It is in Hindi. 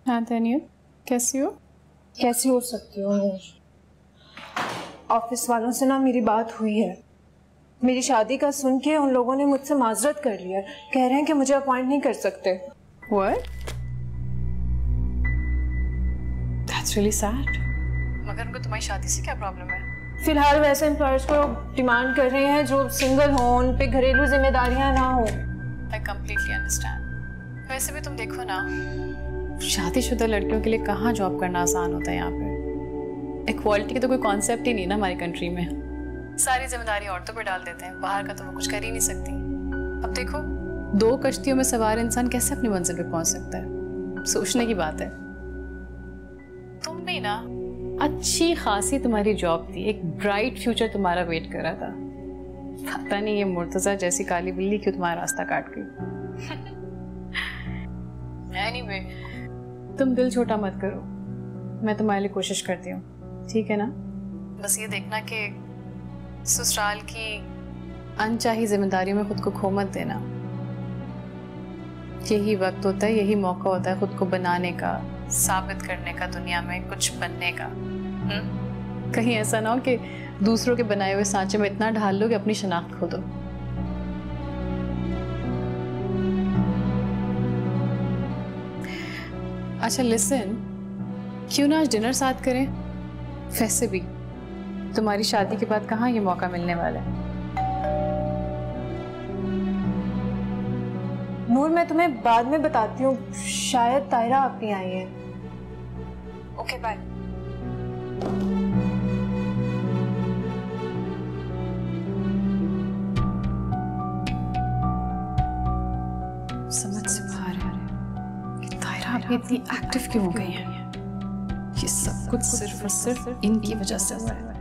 हाँ तानिया, कैसी हो? कैसी हो सकती हो नूर? ऑफिस वालों से ना मेरी बात हुई है। मेरी शादी का सुन के उन लोगों ने मुझसे माजरत कर लिया। कह रहे हैं कि मुझे अपॉइंट नहीं कर सकते। What? That's really sad. मगर उनको तुम्हारी शादी से क्या प्रॉब्लम है? फिलहाल वैसे एम्प्लॉयर्स को डिमांड कर रहे हैं जो सिंगल हो, उन पे घरेलू जिम्मेदारियां ना हो। I completely understand. वैसे भी तुम देखो ना, शादीशुदा लड़कियों के लिए कहाँ जॉब करना आसान होता है यहाँ पे। इक्वालिटी की तो कोई कॉन्सेप्ट ही नहीं ना हमारी कंट्री में। सारी जिम्मेदारी औरतों पर डाल देते हैं, बाहर का तो वो कुछ कर ही नहीं सकती। अब देखो, 2 कश्तियों में सवार इंसान कैसे अपनी मंजिल पे पहुंच सकता है? सोचने की बात है। तुम भी ना, अच्छी खासी तुम्हारी जॉब थी, एक ब्राइट फ्यूचर तुम्हारा वेट कर रहा था। पता नहीं ये मुर्तजा जैसी काली बिल्ली क्यों तुम्हारा रास्ता काट गई। Anyway, तुम दिल छोटा मत करो, मैं तुम्हारे लिए कोशिश करती हूँ, ठीक है ना? बस ये देखना कि ससुराल की अनचाही जिम्मेदारियों में खुद को खो मत देना। यही वक्त होता है, यही मौका होता है खुद को बनाने का, साबित करने का, दुनिया में कुछ बनने का। कहीं ऐसा ना हो कि दूसरों के बनाए हुए सांचे में इतना ढाल लो कि अपनी शनाख्त खो दो। अच्छा लिसन, क्यों ना आज डिनर साथ करें? वैसे भी तुम्हारी शादी के बाद कहाँ ये मौका मिलने वाला है। नूर, मैं तुम्हें बाद में बताती हूँ, शायद तायरा अपनी आई है। Okay bye. समझ से बाहर है कि तायरा अभी इतनी एक्टिव क्यों हो गई है। ये सब कुछ सिर्फ और सिर्फ इनकी वजह से हुआ है।